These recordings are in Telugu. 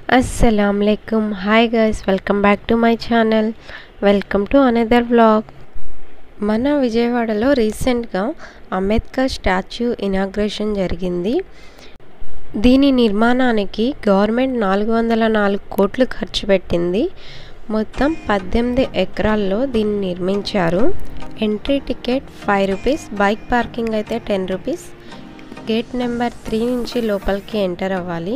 Assalamualaikum. Hi guys, welcome back to my channel. Welcome to another vlog. మన విజయవాడలో రీసెంట్గా అంబేద్కర్ స్టాచ్యూ ఇనాగ్రేషన్ జరిగింది. దీని నిర్మాణానికి గవర్నమెంట్ 404 కోట్లు ఖర్చు పెట్టింది. మొత్తం 18 ఎకరాల్లో దీన్ని నిర్మించారు. Entry ticket 5 rupees, bike parking అయితే 10 రూపీస్. గేట్ నెంబర్ 3 నుంచి లోపలికి ఎంటర్ అవ్వాలి.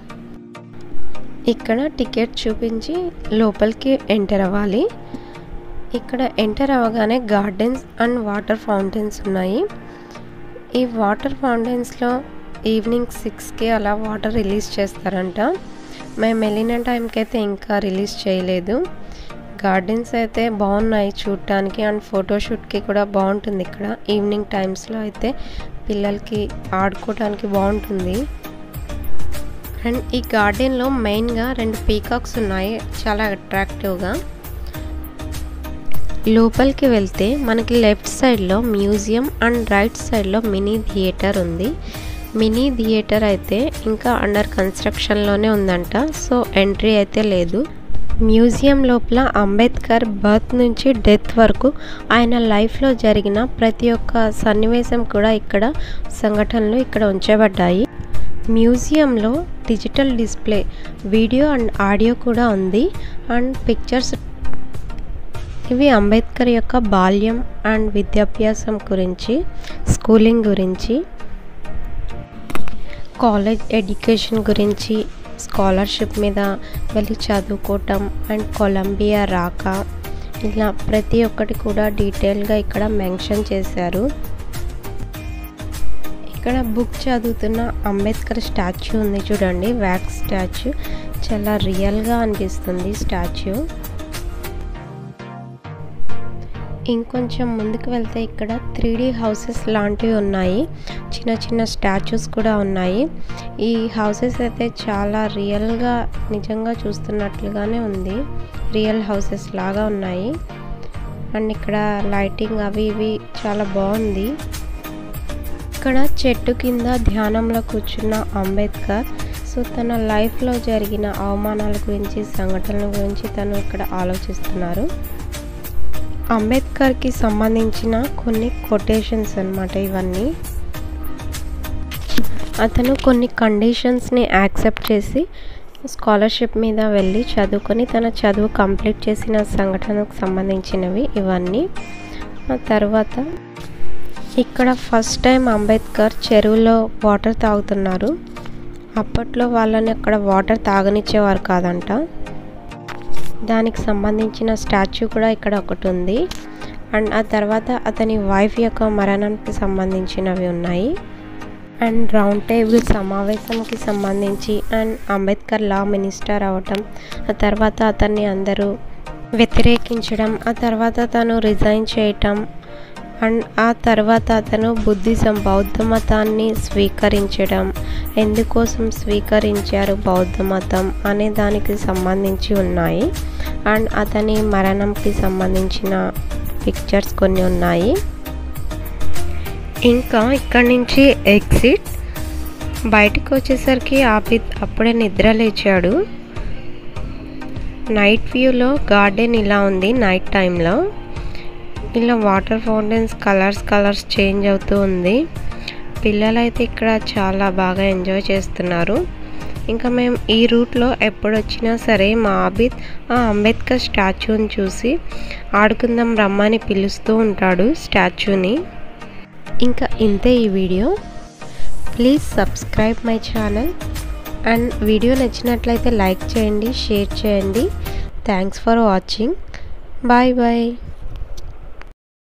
ఇక్కడ టికెట్ చూపించి లోపలికి ఎంటర్ అవ్వాలి. ఇక్కడ ఎంటర్ అవ్వగానే గార్డెన్స్ అండ్ వాటర్ ఫౌంటైన్స్ ఉన్నాయి. ఈ వాటర్ ఫౌంటైన్స్లో ఈవినింగ్ 6కి అలా వాటర్ రిలీజ్ చేస్తారంట. మేము వెళ్ళిన టైంకి అయితే ఇంకా రిలీజ్ చేయలేదు. గార్డెన్స్ అయితే బాగున్నాయి చూడటానికి, అండ్ ఫోటోషూట్కి కూడా బాగుంటుంది. ఇక్కడ ఈవినింగ్ టైమ్స్లో అయితే పిల్లలకి ఆడుకోవడానికి బాగుంటుంది. అండ్ ఈ గార్డెన్లో మెయిన్గా 2 పీకాక్స్ ఉన్నాయి, చాలా అట్రాక్టివ్గా. లోపలికి వెళ్తే మనకి లెఫ్ట్ సైడ్లో మ్యూజియం అండ్ రైట్ సైడ్లో మినీ థియేటర్ ఉంది. మినీ థియేటర్ అయితే ఇంకా అండర్ కన్స్ట్రక్షన్లోనే ఉందంట, సో ఎంట్రీ అయితే లేదు. మ్యూజియం లోపల అంబేద్కర్ బర్త్ నుంచి డెత్ వరకు ఆయన లైఫ్లో జరిగిన ప్రతి ఒక్క సన్నివేశం కూడా సంఘటనలు ఇక్కడ ఉంచబడ్డాయి. మ్యూజియంలో digital display, video and audio కూడా ఉంది, అండ్ పిక్చర్స్. ఇవి అంబేద్కర్ యొక్క బాల్యం అండ్ విద్యాభ్యాసం గురించి, స్కూలింగ్ గురించి, కాలేజ్ ఎడ్యుకేషన్ గురించి, స్కాలర్షిప్ మీద వెళ్ళి చదువుకోవటం అండ్ కొలంబియా రాక, ఇలా ప్రతి ఒక్కటి కూడా డీటెయిల్గా ఇక్కడ మెన్షన్ చేశారు. ఇక్కడ బుక్ చదువుతున్న అంబేద్కర్ స్టాచ్యూ ఉంది చూడండి, వ్యాక్స్ స్టాచ్యూ. చాలా రియల్గా అనిపిస్తుంది స్టాచ్యూ. ఇంకొంచెం ముందుకు వెళ్తే ఇక్కడ 3D హౌసెస్ లాంటివి ఉన్నాయి, చిన్న చిన్న స్టాచ్యూస్ కూడా ఉన్నాయి. ఈ హౌసెస్ అయితే చాలా రియల్గా, నిజంగా చూస్తున్నట్లుగానే ఉంది, రియల్ హౌసెస్ లాగా ఉన్నాయి. అండ్ ఇక్కడ లైటింగ్ అవి ఇవి చాలా బాగుంది. ఇక్కడ చెట్టు కింద ధ్యానంలో కూర్చున్న అంబేద్కర్, సో తన లైఫ్లో జరిగిన అవమానాల గురించి, సంఘటనల గురించి తను ఇక్కడ ఆలోచిస్తున్నారు. అంబేద్కర్కి సంబంధించిన కొన్ని కొటేషన్స్ అన్నమాట ఇవన్నీ. అతను కొన్ని కండిషన్స్ని యాక్సెప్ట్ చేసి స్కాలర్షిప్ మీద వెళ్ళి చదువుకొని తన చదువు కంప్లీట్ చేసిన సంఘటనకు సంబంధించినవి ఇవన్నీ. ఆ తర్వాత ఇక్కడ ఫస్ట్ టైం అంబేద్కర్ చెరువులో వాటర్ తాగుతున్నారు. అప్పట్లో వాళ్ళని అక్కడ వాటర్ తాగనిచ్చేవారు కాదంట. దానికి సంబంధించిన స్టాచ్యూ కూడా ఇక్కడ ఒకటి ఉంది. అండ్ ఆ తర్వాత అతని వైఫ్ యొక్క మరణానికి సంబంధించినవి ఉన్నాయి. అండ్ రౌండ్ టేబుల్ సమావేశంకి సంబంధించి, అండ్ అంబేద్కర్ లా మినిస్టర్ అవ్వటం, ఆ తర్వాత అతన్ని అందరూ వ్యతిరేకించడం, ఆ తర్వాత తను రిజైన్ చేయటం, అండ్ ఆ తర్వాత అతను బుద్ధిజం, బౌద్ధ మతాన్ని స్వీకరించడం, ఎందుకోసం స్వీకరించారు బౌద్ధ మతం అనే దానికి సంబంధించి ఉన్నాయి. అండ్ అతని మరణంకి సంబంధించిన పిక్చర్స్ కొన్ని ఉన్నాయి. ఇంకా ఇక్కడి నుంచి ఎగ్జిట్. బయటికి వచ్చేసరికి ఆబిద్ అప్పుడే నిద్ర లేచాడు. నైట్ వ్యూలో గార్డెన్ ఇలా ఉంది. నైట్ టైంలో ఇలా వాటర్ ఫౌంటైన్స్ కలర్స్ చేంజ్ అవుతూ ఉంది. పిల్లలైతే ఇక్కడ చాలా బాగా ఎంజాయ్ చేస్తున్నారు. ఇంకా మేము ఈ రూట్లో ఎప్పుడు వచ్చినా సరే మా ఆబిద్ ఆ అంబేద్కర్ స్టాచ్యూని చూసి ఆడుకుందాం రమ్మని పిలుస్తూ ఉంటాడు స్టాచ్యూని. ఇంకా ఇంతే ఈ వీడియో. Please subscribe my channel. And video నచ్చినట్లయితే లైక్ చేయండి, షేర్ చేయండి. Thanks for watching. Bye bye.